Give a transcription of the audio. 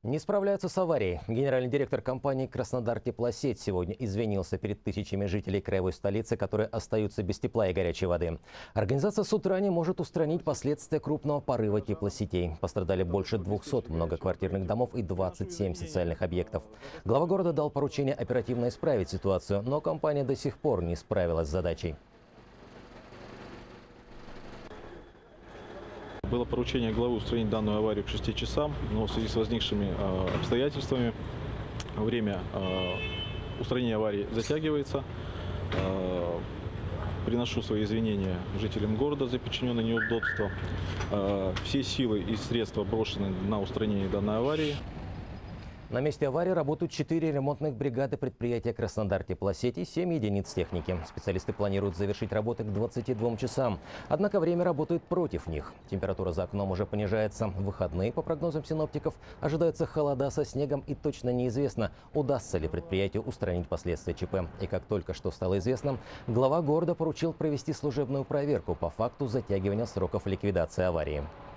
Не справляются с аварией. Генеральный директор компании «Краснодар Теплосеть» сегодня извинился перед тысячами жителей краевой столицы, которые остаются без тепла и горячей воды. Организация с утра не может устранить последствия крупного порыва теплосетей. Пострадали больше 200 многоквартирных домов и 27 социальных объектов. Глава города дал поручение оперативно исправить ситуацию, но компания до сих пор не справилась с задачей. Было поручение главы устранить данную аварию к 6 часам, но в связи с возникшими обстоятельствами время устранения аварии затягивается. Приношу свои извинения жителям города за причиненные неудобства. Все силы и средства брошены на устранение данной аварии. На месте аварии работают 4 ремонтных бригады предприятия «Краснодар Теплосеть» и 7 единиц техники. Специалисты планируют завершить работы к 22 часам. Однако время работает против них. Температура за окном уже понижается. В выходные, по прогнозам синоптиков, ожидаются холода со снегом, и точно неизвестно, удастся ли предприятию устранить последствия ЧП. И как только что стало известно, глава города поручил провести служебную проверку по факту затягивания сроков ликвидации аварии.